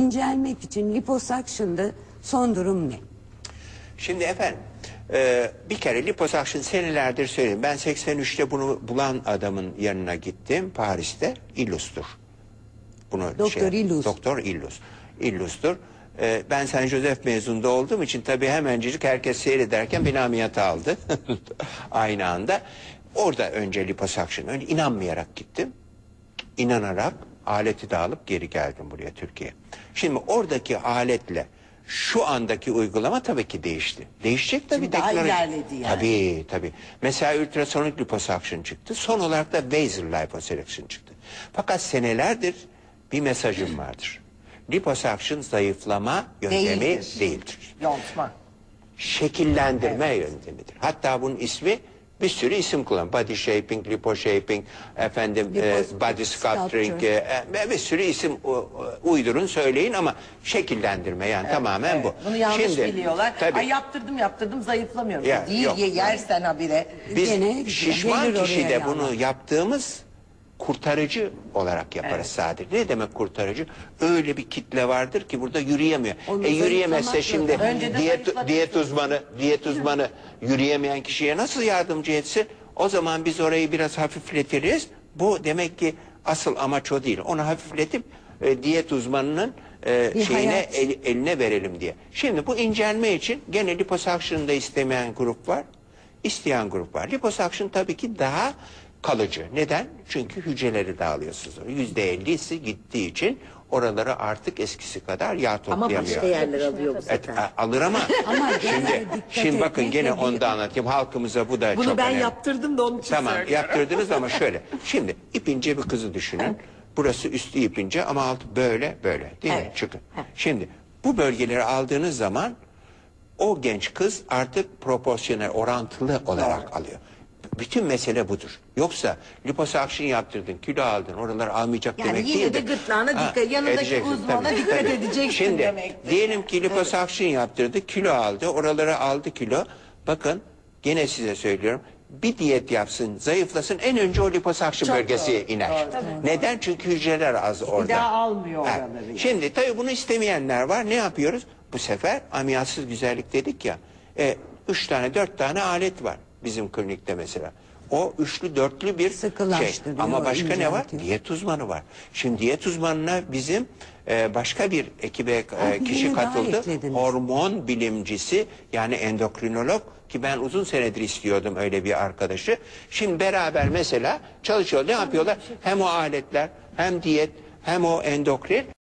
incelmek için liposuction'da son durum ne? Şimdi efendim bir kere liposuction senelerdir söyleyeyim. Ben 83'te bunu bulan adamın yanına gittim Paris'te. Illus'tur. Bunu Doktor Illus. Doktor Illus. Illus'tur. Ben Saint Joseph mezununda olduğum için tabii hemencecik herkes seyrederken beni ameliyata aldı. Aynı anda. Orada önce liposuction. Önce inanmayarak gittim. İnanarak aleti de alıp geri geldim buraya Türkiye'ye. Şimdi oradaki aletle şu andaki uygulama tabii ki değişti. Değişecek tabii. Şimdi daha ilerledi yani. Tabii tabii. Mesela ultrasonik liposuction çıktı. Son olarak da basal liposuction çıktı. Fakat senelerdir bir mesajım vardır. Liposuction zayıflama yöntemi değildir. Yontma. Şekillendirme yöntemidir. Hatta bunun ismi bir sürü isim kullanıyor. Body shaping, lipo shaping, efendim body sculpturing, bir sürü isim uydurun söyleyin ama şekillendirme yani tamamen bu. Bunu yanlış biliyorlar. Tabii, Ay yaptırdım zayıflamıyorum. Ya, Değil yok. yersen habire. biz Gene şişman gelir oraya kişide yani. bunu yaptığımız kurtarıcı olarak yaparız sadece. Ne demek kurtarıcı? Öyle bir kitle vardır ki burada yürüyemiyor. Onu Yürüyemezse şimdi Önce de diyet uzmanı yürüyemeyen kişiye nasıl yardımcı etsin? O zaman biz orayı biraz hafifletiriz. Bu demek ki asıl amaç o değil. Onu hafifletip diyet uzmanının eline verelim diye. Şimdi bu incelme için gene liposuction'da istemeyen grup var. İsteyen grup var. Liposuction tabii ki daha kalıcı. Neden? Çünkü hücreleri dağılıyorsunuz. %50'si gittiği için oraları artık eskisi kadar yağ toplayamıyor. Ama başka yerler alıyor bu sefer. Alır ama, şimdi bakın etmek gene de onu da anlatayım. Halkımıza bu da çok Bunu ben önemli. yaptırdım da onun için Tamam söylüyorum. yaptırdınız ama şöyle. Şimdi ipince bir kızı düşünün. Burası üstü ipince ama altı böyle değil mi? Evet. Çıkın. Şimdi bu bölgeleri aldığınız zaman o genç kız artık proporsiyonel, orantılı olarak alıyor. Bütün mesele budur. Yoksa liposuction yaptırdın, kilo aldın, oraları almayacak Yani demek yine değildir. de gırtlağına dikkat, yanındaki edeceksin, uzmana tabii, dikkat tabii. edeceksin Şimdi, demektir. diyelim ki liposuction yaptırdı, kilo aldı, oraları aldı kilo. Bakın gene size söylüyorum. Bir diyet yapsın, zayıflasın, en önce o liposuction Çok bölgesi doğru, iner. doğru. Neden? Çünkü hücreler az orada. daha almıyor Ha, oraları yani. Şimdi tabii bunu istemeyenler var. Ne yapıyoruz? Bu sefer ameliyatsız güzellik dedik ya. 3 tane 4 tane alet var bizim klinikte mesela. O üçlü dörtlü bir şey. Sıkılaştırıyor, Ama başka ne var? inceltiyor. Diyet uzmanı var. Şimdi diyet uzmanına bizim başka bir ekibe kişi birini daha katıldı. eklediniz. Hormon bilimcisi yani endokrinolog ki ben uzun senedir istiyordum öyle bir arkadaşı. Şimdi beraber mesela çalışıyor. Ne yapıyorlar? Hem o aletler hem diyet hem o endokrin.